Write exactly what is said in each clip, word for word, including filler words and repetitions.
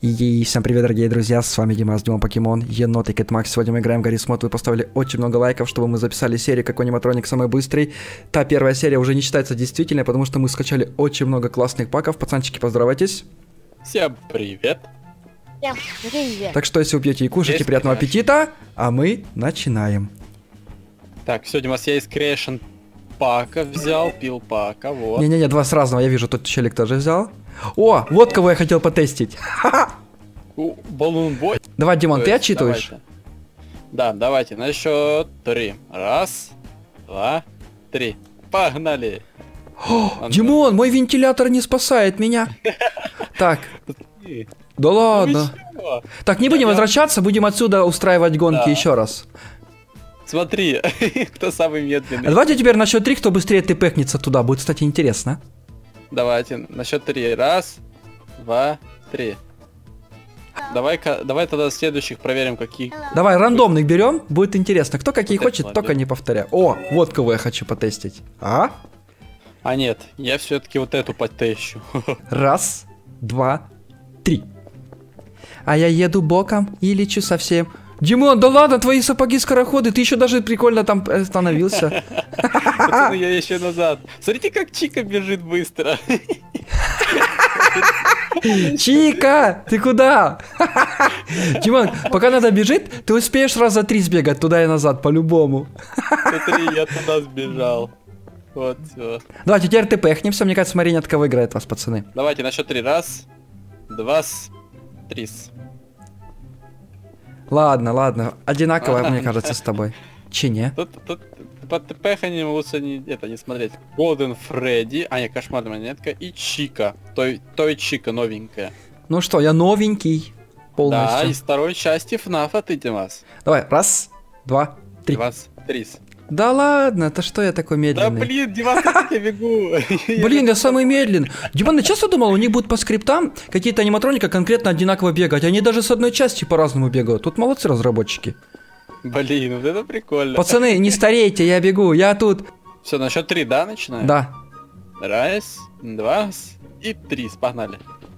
И всем привет, дорогие друзья, с вами Димас, Дима Покемон, енот и Кэтмакс. Сегодня мы играем в Гаррис Мод. Вы поставили очень много лайков, чтобы мы записали серию «Какой аниматроник самый быстрый». Та первая серия уже не считается действительной, потому что мы скачали очень много классных паков. Пацанчики, поздоровайтесь. Всем привет. Всем привет. Так что, если вы пьете и кушаете, Есть приятного крэш. аппетита, а мы начинаем. Так, сегодня у нас я из Крэшен пака взял, пил пака, вот. Не-не-не, два с разного, я вижу, тот челик тоже взял. О, вот кого я хотел потестить. У, Баллон Бой. Давай, Димон, То ты есть, отчитываешь? давайте. Да, давайте, на счет три. Раз, два, три. Погнали. О, Димон, мой вентилятор не спасает меня. Так, И- да Ну ладно. вы чего? Так, не будем Я- возвращаться, будем отсюда устраивать гонки Да. еще раз. Смотри, кто самый А медленный. давайте теперь на счет три, кто быстрее ты пэкнется туда. Будет, кстати, интересно. Давайте, на счет три. Раз, два, три. Давай-ка, давай тогда следующих проверим, какие. Давай, рандомных берем, будет интересно. Кто какие Вот это хочет, ладно. только не повторяй. О, вот кого я хочу потестить. А? А нет, я все-таки вот эту потещу. Раз, два, три. А я еду боком и лечу совсем. Димон, да ладно, твои сапоги-скороходы, ты еще даже прикольно там остановился. Пацаны, я еще назад. Смотрите, как Чика бежит быстро. Чика, ты куда? Димон, пока надо бежит, ты успеешь раз за три сбегать туда и назад, по-любому. Смотри, я туда сбежал. Вот, все. Давайте теперь ты пэхнемся, мне кажется, Маринетка выиграет вас, пацаны. Давайте на счет три. Раз, два, три. Ладно, ладно, одинаково, мне кажется, с тобой. Че не? Тут, тут по ТПХ лучше не, это, не смотреть. Голден Фредди, а не, кошмарная монетка и Чика. Той, той Чика новенькая. Ну что, я новенький Да, полностью. из второй части ФНАФа ты, Димас. Давай, раз, два, три. Два, три. Да ладно, это что я такой Да медленный? блин, Димас, как я бегу. Блин, я самый медленный. Димон, я часто думал, у них будут по скриптам какие-то аниматроника конкретно одинаково бегать. Они даже с одной части по-разному бегают. Тут молодцы разработчики. Блин, вот это прикольно. Пацаны, не старейте, я бегу, я тут. Все, на счет три, да, начинаем? Да. Раз, два и три. Погнали.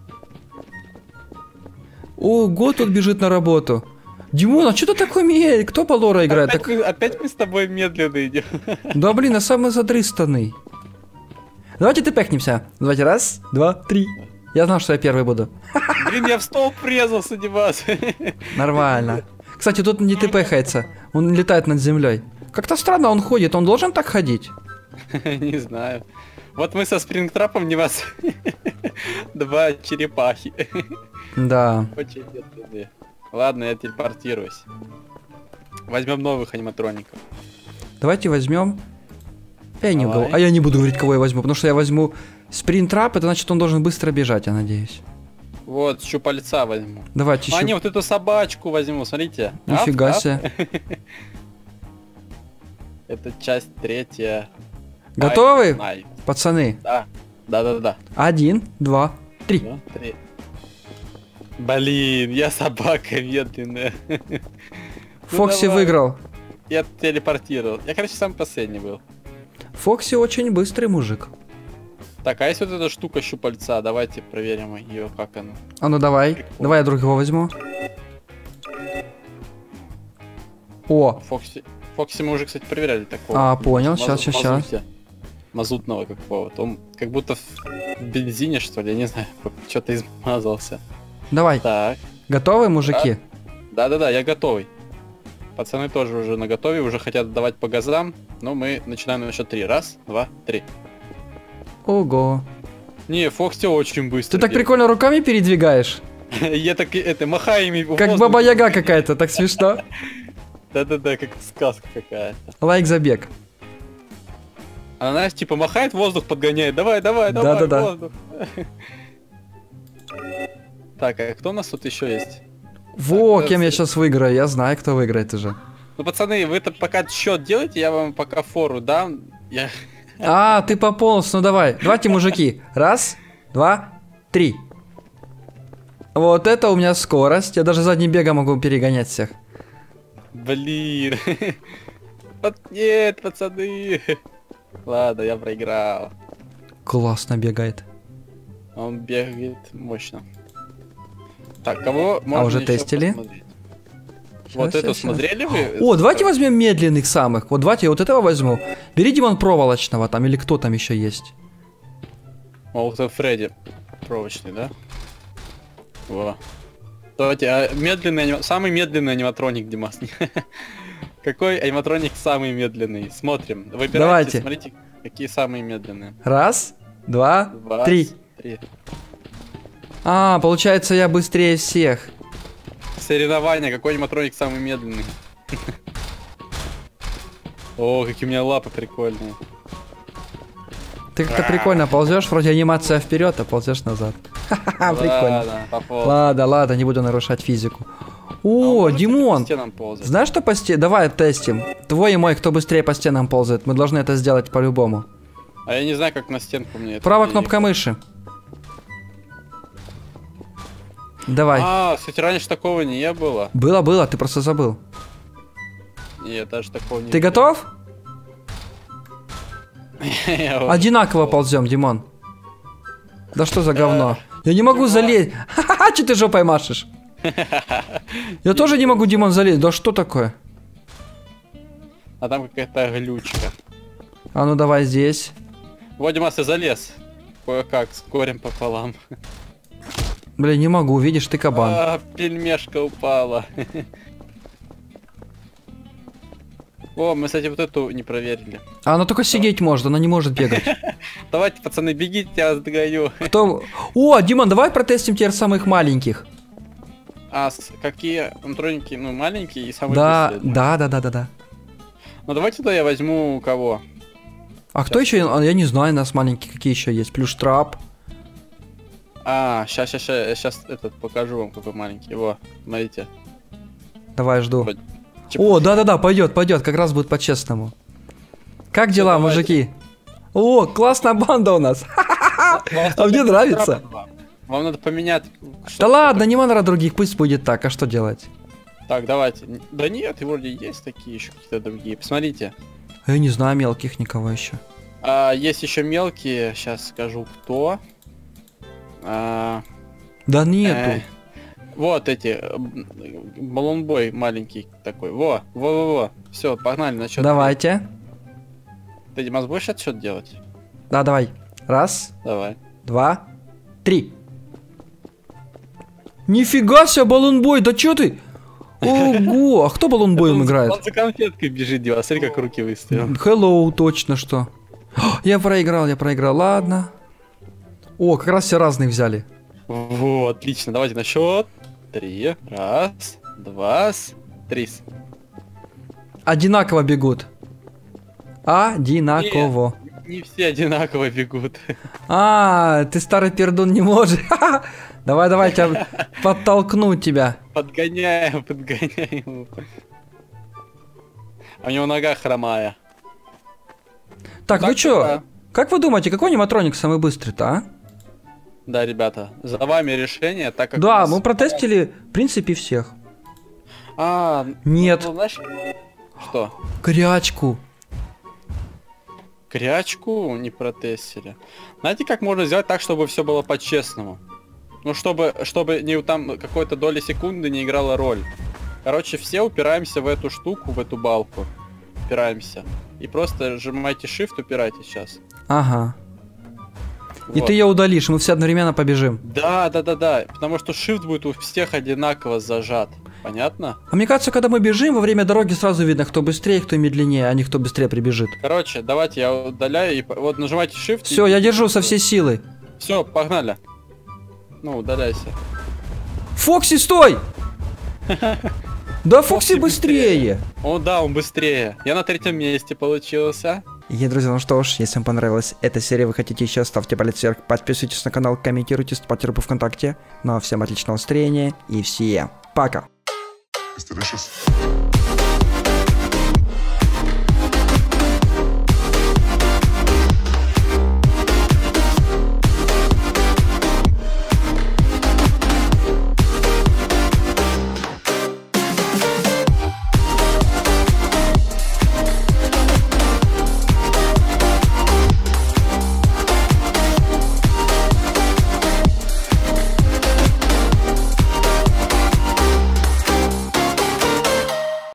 Ого, тут бежит на работу. Димон, а что ты такой медленный? Кто по лора играет? Опять, Так... мы, опять мы с тобой медленно идем. Да блин, я самый задрыстанный. Давайте ты пэкнемся. Давайте раз, два, три. Я знал, что я первый буду. Блин, я в столб врезался, Димас. Нормально. Кстати, тут не ты пэхается. Он летает над землей. Как-то странно он ходит. Он должен так ходить? Не знаю. Вот мы со спрингтрапом, Димас. Два черепахи. Да. Очень медленные. Ладно, я телепортируюсь. Возьмем новых аниматроников. Давайте возьмем. Я не Давай. угол- А я не буду говорить, кого я возьму, потому что я возьму спринтрап, это значит, он должен быстро бежать, я надеюсь. Вот, щупальца возьму. Давайте А, еще. не, вот эту собачку возьму, смотрите. Нифига Аф, аф. себе. Это часть третья. Готовы, Ай, ай. пацаны? Да. Да-да-да. Один, два, три. Два, три. Блин, я собака медленная. Фокси давай. выиграл. Я телепортировал. Я, короче, самый последний был. Фокси очень быстрый мужик. Так, а если вот эта штука щупальца, давайте проверим ее, как она. А ну давай. Давай я другого возьму. О, Фокси, Фокси мы уже, кстати, проверяли такого. А, понял, Мазу- щас, щас, щас. мазуте. Мазутного какого-то. Он как будто в бензине, что ли, я не знаю, что-то измазался. давай. Так, Готовы, мужики? да-да-да, я готовый. Пацаны тоже уже на готове, уже хотят давать по газам, но мы начинаем на счет три. Раз, два, три. Ого. Не, Фокси очень быстро. Ты так бегает. прикольно руками передвигаешь. Я так, и это, махаю ими в Как воздух. баба-яга какая-то, так смешно. Да-да-да, как сказка какая-то. Лайк за бег. Она, знаешь, типа махает, воздух подгоняет. Давай, давай, давай, Да-да-да. воздух. Так, а кто у нас тут еще есть? Во, Так, кем я да, сейчас выиграю, я знаю, кто выиграет уже. Ну, пацаны, вы-то пока счет делайте, я вам пока фору дам. Я... А, ты пополз, ну давай. Давайте, мужики. Раз, два, три. Вот это у меня скорость. Я даже задним бегом могу перегонять всех. Блин. Вот нет, пацаны. Ладно, я проиграл. Классно бегает. Он бегает мощно. Так, кого можно уже еще тестили? посмотреть? Вот Щас, эту щас, щас. смотрели вы? О, давайте возьмем медленных самых. Вот давайте я вот этого возьму. Бери, Димон, проволочного там, или кто там еще есть. Молотов Фредди. Проволочный, да? Во. Давайте, а медленный аним... самый медленный аниматроник, Димас. Какой аниматроник самый медленный? Смотрим. Выбирайте, Давайте. смотрите, какие самые медленные. Раз, два, Два, три. три. А, получается, я быстрее всех. Соревнования, какой аниматроник самый медленный? О, какие у меня лапы прикольные. Ты как-то прикольно ползешь, вроде анимация вперед, а ползешь назад. Ха-ха, прикольно. Ладно, пополз. Ладно, ладно, не буду нарушать физику. А О, можете Димон, по стенам ползать? знаешь, что по стенам? Давай тестим. Твой и мой, кто быстрее по стенам ползает. Мы должны это сделать по-любому. А я не знаю, как на стенку мне это Правая переехать. кнопка мыши. Давай. А, кстати, раньше такого не было. Было, было, ты просто забыл. Нет, даже такого не Ты было. готов? Я уже Одинаково готов. ползем, Димон. Да что за говно? Я не могу залезть. Ха-ха-ха, что ты жопой машешь? Я тоже не могу, Димон, залезть. Да что такое? А там какая-то глючка. А ну давай здесь. Вот, Димас, я залез. Кое-как, с горем пополам. Блин, не могу, видишь, ты кабан. А, пельмешка упала. О, мы, кстати, вот эту не проверили. А она только сидеть может, она не может бегать. Давайте, пацаны, бегите, я вас догоню. Кто... О, Димон, давай протестим теперь самых маленьких. А с- какие аниматроники, ну, маленькие и самые Да, быстрые? да, да, да, да, да. Ну, давайте тогда я возьму кого? А кто еще? Я не знаю, у нас маленькие какие еще есть. Плюс трап. А, сейчас, сейчас, сейчас, я сейчас этот покажу вам, какой маленький. Его, смотрите. Давай, жду. Вот. Чип- О, да-да-да, пойдет, пойдет, как раз будет по-честному. Как дела, давайте. мужики? О, классная банда у нас. Вам А мне надо нравится. трапа. Вам надо поменять. Да что-то ладно, такое. не надо других, пусть будет так, а что делать? Так, давайте. Н- Да нет, и вроде есть такие еще какие-то другие. Посмотрите. А я не знаю мелких никого еще. А, есть еще мелкие, сейчас скажу кто. А, Да э, нету. вот эти. Баллонбой маленький такой. Во, во, во, во. Все, погнали на счет. Давайте. Ты, Димас, будешь отсчет делать? Да, давай. Раз, Давай. два, три. Нифига себе, баллонбой, да чё ты? Ого, а кто баллонбоем Он- играет? Он за конфеткой бежит, Димас. Смотри, как руки выставил. Hello, точно что. Я проиграл, я проиграл, ладно. О, как раз все разные взяли. Во, отлично. Давайте на счет. Три. Раз, два, три. Одинаково бегут. Одинаково. Не все одинаково бегут. А, ты старый пердун не можешь. Давай, давай, тебя подтолкну тебя. Подгоняем, подгоняем. А у него нога хромая. Так, ну Так, чё? да. Как вы думаете, какой аниматроник самый быстрый-то, а? Да, ребята, за вами решение, так как... у Да, нас- мы протестили, в принципе, всех. А, Нет. ну, знаешь, что? Крячку. Крячку не протестили. Знаете, как можно сделать так, чтобы все было по-честному? Ну, чтобы, чтобы не там какой-то доли секунды не играла роль. Короче, все упираемся в эту штуку, в эту балку. Упираемся. И просто сжимайте shift, упирайте сейчас. Ага. И Вот. ты ее удалишь, мы все одновременно побежим. Да, да, да, да. Потому что shift будет у всех одинаково зажат. Понятно? А мне кажется, когда мы бежим, во время дороги сразу видно, кто быстрее, кто медленнее, а не кто быстрее прибежит. Короче, давайте я удаляю и по- вот нажимайте shift. Все, я держу со всей силы. Все, погнали. Ну, удаляйся. Фокси, стой! Да Фокси Фокси быстрее! О, да, он быстрее. Я на третьем месте получился. И, друзья, ну что ж, если вам понравилась эта серия, вы хотите еще, ставьте палец вверх, подписывайтесь на канал, комментируйте, вступайте в группу ВКонтакте. Ну а всем отличного настроения и всем пока! It's delicious.